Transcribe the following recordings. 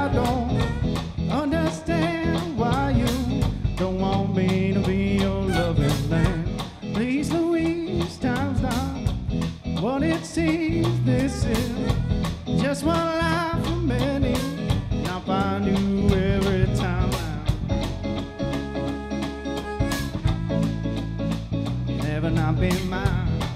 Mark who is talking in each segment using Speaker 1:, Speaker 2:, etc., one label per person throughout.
Speaker 1: I don't understand why you don't want me to be your loving man. Please, Louise, time's not what it seems. This is just one life for many, and I'll find you every time now. Never not been mine.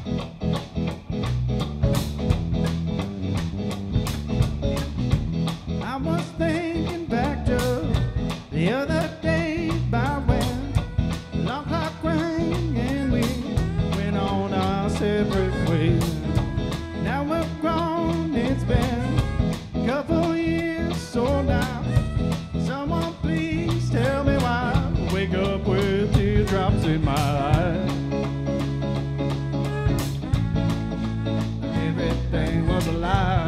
Speaker 1: I was thinking back to the other day about when the long clock rang and we went on our separate ways. Now we're grown, it's been a couple years, so now someone please tell me why I wake up with teardrops in my eyes. Everything was a lie.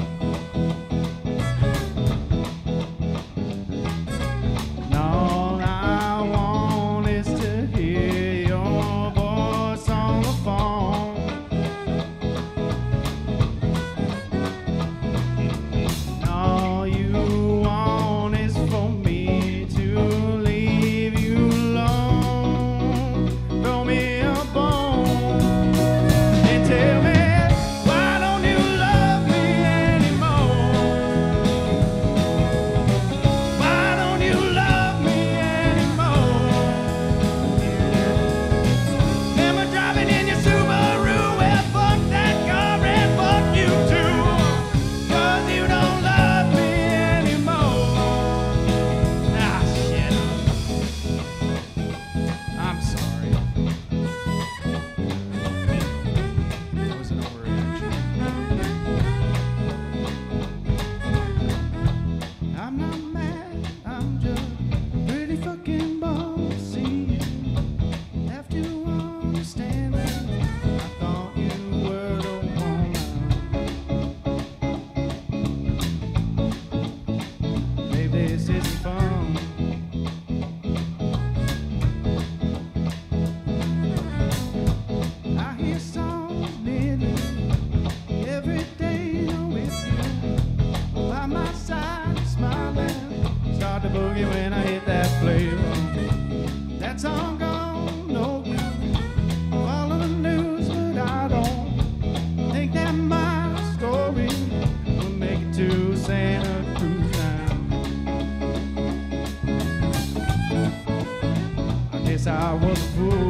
Speaker 1: This isn't fun. I hear songs nearly every day with you by my side, smiling. Start to boogie when I hit that play button. That song gone, no good. Follow the news, but I don't think that my story will make it to Santa Cruz now. I was a fool.